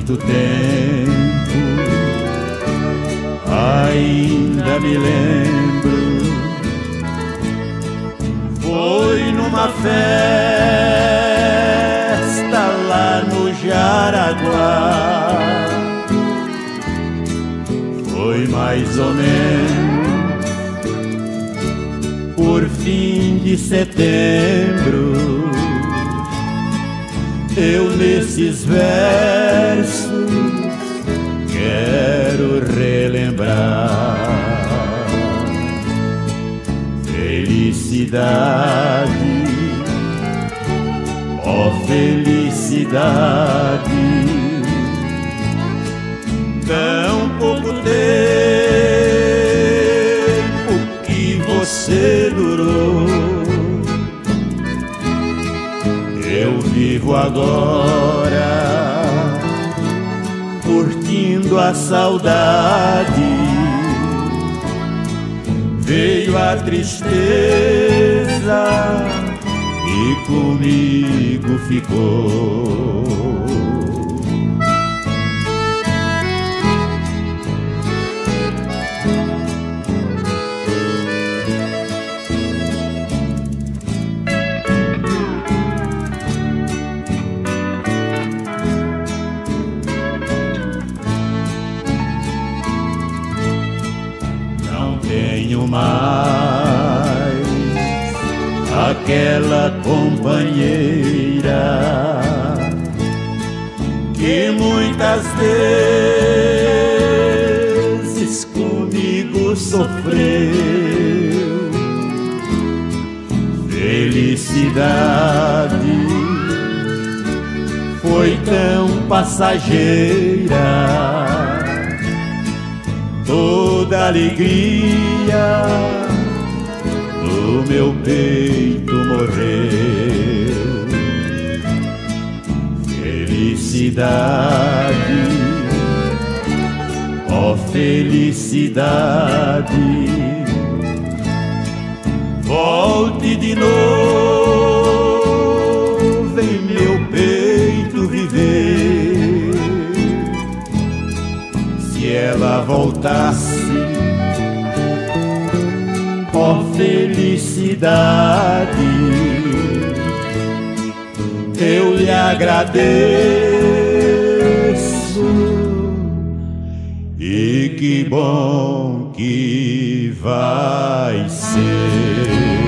muito tempo, ainda me lembro. Foi numa festa lá no Jaraguá. Foi mais ou menos por fim de setembro. Eu nesses versos quero relembrar felicidade, ó felicidade. Tão pouco tempo que você durou. Eu vivo agora curtindo a saudade. Veio a tristeza e comigo ficou. Tenho mais aquela companheira que muitas vezes comigo sofreu. Felicidade foi tão passageira, toda alegria do meu peito morreu. Felicidade, ó felicidade, volte de novo em meu peito viver. Se ela voltasse, ó felicidade, eu lhe agradeço. E que bom que vai ser.